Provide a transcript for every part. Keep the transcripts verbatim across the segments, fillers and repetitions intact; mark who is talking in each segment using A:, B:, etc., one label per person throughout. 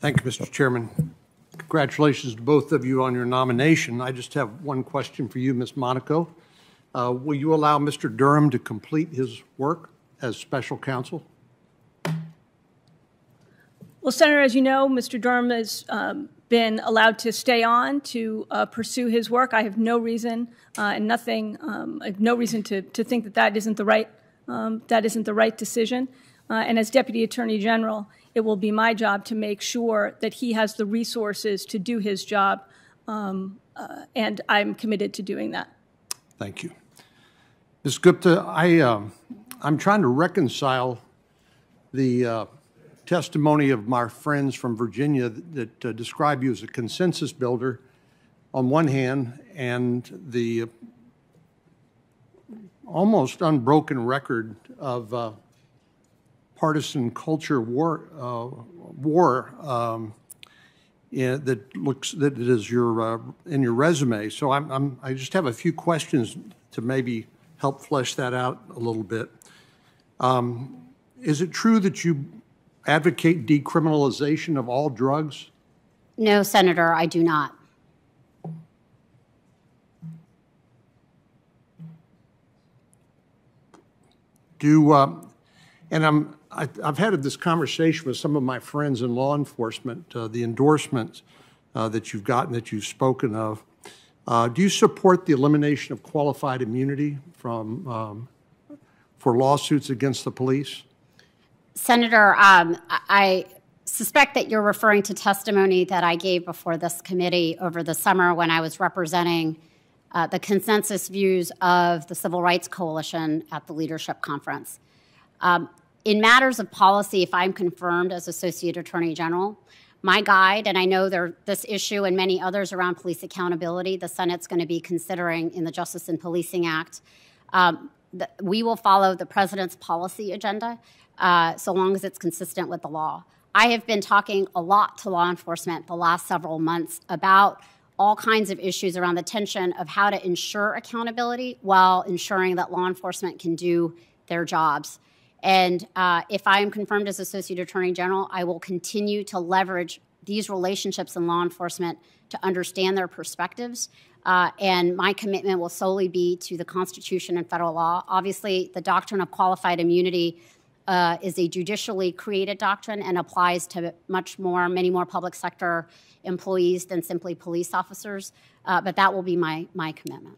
A: Thank you, Mister Chairman. Congratulations to both of you on your nomination. I just have one question for you, Miz Monaco. Uh, will you allow Mister Durham to complete his work as special counsel?
B: Well, Senator, as you know, Mister Durham has um, been allowed to stay on to uh, pursue his work. I have no reason uh, and nothing. Um, I have no reason to to think that that isn't the right um, that isn't the right decision. Uh, and as Deputy Attorney General, it will be my job to make sure that he has the resources to do his job, um, uh, and I'm committed to doing that.
A: Thank you, Miz Gupta. I um, I'm trying to reconcile the Uh, testimony of my friends from Virginia that, that uh, describe you as a consensus builder on one hand, and the almost unbroken record of uh, partisan culture war, uh, war um, in, that looks that is your uh, in your resume. So I'm, I'm I just have a few questions to maybe help flesh that out a little bit. Um, is it true that you advocate decriminalization of all drugs?
C: No, Senator, I do not.
A: Do, uh, and I'm, I, I've had this conversation with some of my friends in law enforcement, uh, the endorsements uh, that you've gotten, that you've spoken of. Uh, do you support the elimination of qualified immunity from, um, for lawsuits against the police?
C: Senator, um, I suspect that you're referring to testimony that I gave before this committee over the summer when I was representing uh, the consensus views of the Civil Rights Coalition at the Leadership Conference. Um, in matters of policy, if I'm confirmed as Associate Attorney General, my guide, and I know there, this issue and many others around police accountability, the Senate's going to be considering in the Justice and Policing Act, um, the, we will follow the President's policy agenda. Uh, so long as it's consistent with the law. I have been talking a lot to law enforcement the last several months about all kinds of issues around the tension of how to ensure accountability while ensuring that law enforcement can do their jobs. And uh, if I am confirmed as Associate Attorney General, I will continue to leverage these relationships in law enforcement to understand their perspectives. Uh, and my commitment will solely be to the Constitution and federal law. Obviously, the doctrine of qualified immunity Uh, is a judicially created doctrine and applies to much more, many more public sector employees than simply police officers. Uh, but that will be my, my commitment.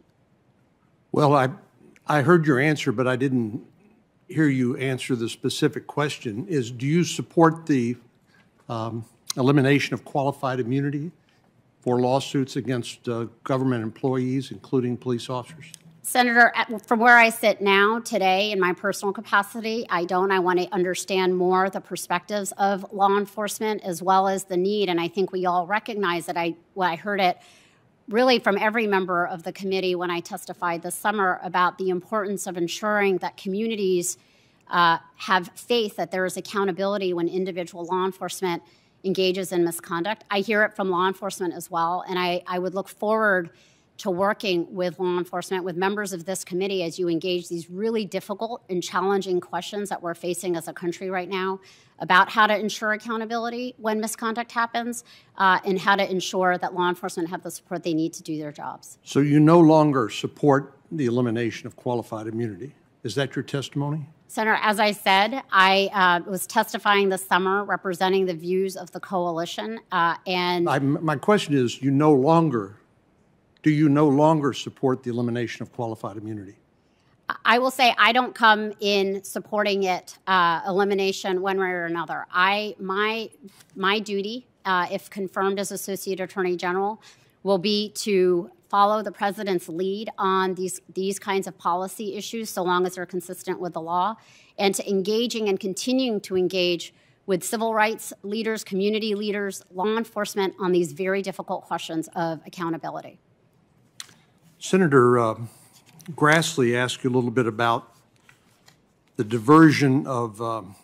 A: Well, I, I heard your answer, but I didn't hear you answer the specific question. Is, do you support the um, elimination of qualified immunity for lawsuits against uh, government employees, including police officers?
C: Senator, from where I sit now, today, in my personal capacity, I don't. I want to understand more the perspectives of law enforcement as well as the need, and I think we all recognize that. I, well, I heard it really from every member of the committee when I testified this summer about the importance of ensuring that communities uh, have faith that there is accountability when individual law enforcement engages in misconduct. I hear it from law enforcement as well, and I, I would look forward to working with law enforcement, with members of this committee as you engage these really difficult and challenging questions that we're facing as a country right now about how to ensure accountability when misconduct happens uh, and how to ensure that law enforcement have the support they need to do their jobs.
A: So you no longer support the elimination of qualified immunity. Is that your testimony?
C: Senator, as I said, I uh, was testifying this summer representing the views of the coalition. Uh, and
A: I, my question is, you no longer Do you no longer support the elimination of qualified immunity?
C: I will say I don't come in supporting it, uh, elimination one way or another. I, my, my duty, uh, if confirmed as Associate Attorney General, will be to follow the President's lead on these, these kinds of policy issues so long as they're consistent with the law, and to engaging and continuing to engage with civil rights leaders, community leaders, law enforcement on these very difficult questions of accountability.
A: Senator uh, Grassley asked you a little bit about the diversion of um,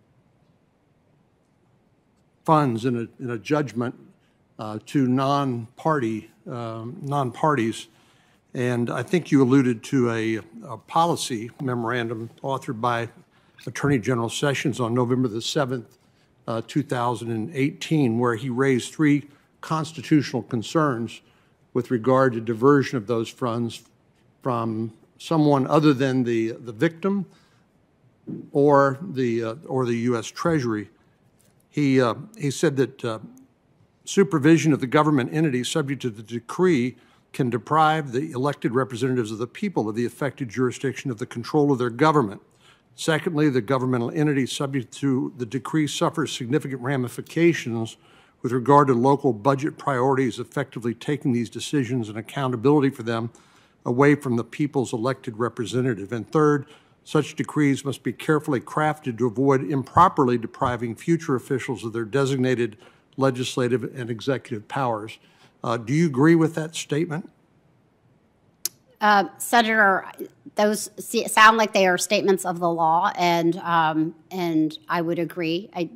A: funds in a, in a judgment uh, to non-party, um, non-parties, and I think you alluded to a, a policy memorandum authored by Attorney General Sessions on November the seventh, uh, two thousand eighteen, where he raised three constitutional concerns with regard to diversion of those funds from someone other than the, the victim or the, uh, or the U S Treasury. He, uh, he said that uh, supervision of the government entity subject to the decree can deprive the elected representatives of the people of the affected jurisdiction of the control of their government. Secondly, the governmental entity subject to the decree suffers significant ramifications with regard to local budget priorities, effectively taking these decisions and accountability for them away from the people's elected representative. And third, such decrees must be carefully crafted to avoid improperly depriving future officials of their designated legislative and executive powers. Uh, do you agree with that statement?
C: Uh, Senator, those sound like they are statements of the law, and um, and I would agree. I,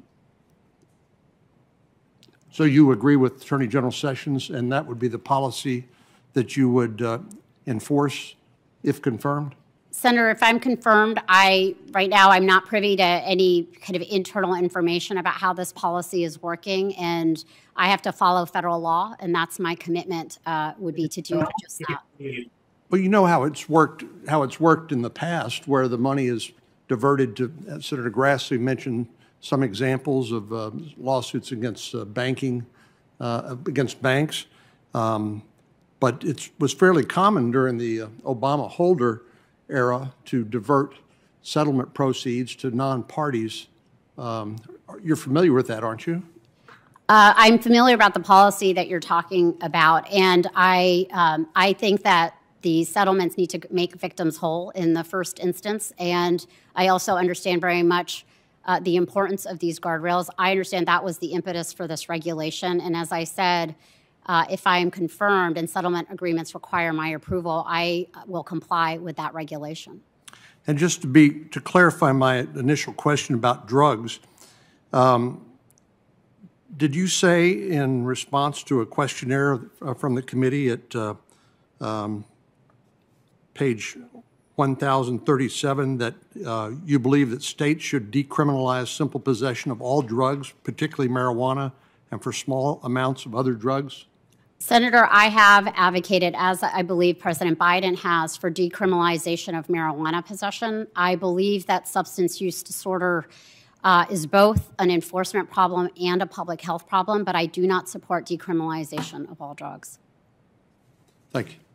A: so you agree with Attorney General Sessions, and that would be the policy that you would uh, enforce if confirmed?
C: Senator, if I'm confirmed, I right now I'm not privy to any kind of internal information about how this policy is working, and I have to follow federal law, and that's my commitment uh, would be to do just that.
A: Well, you know how it's worked. How it's worked in the past, where the money is diverted to. Uh, Senator Grassley mentioned some examples of uh, lawsuits against uh, banking, uh, against banks, um, but it was fairly common during the uh, Obama Holder era to divert settlement proceeds to non-parties. Um, you're familiar with that, aren't you?
C: Uh, I'm familiar about the policy that you're talking about, and I um, I think that the settlements need to make victims whole in the first instance, and I also understand very much uh, the importance of these guardrails. I understand that was the impetus for this regulation, and as I said, uh, if I am confirmed and settlement agreements require my approval, I will comply with that regulation.
A: And just to be to clarify my initial question about drugs, um, did you say in response to a questionnaire uh, from the committee at uh, um, page one thousand thirty-seven that uh, you believe that states should decriminalize simple possession of all drugs, particularly marijuana, and for small amounts of other drugs?
C: Senator, I have advocated, as I believe President Biden has, for decriminalization of marijuana possession. I believe that substance use disorder uh, is both an enforcement problem and a public health problem, but I do not support decriminalization of all drugs.
A: Thank you.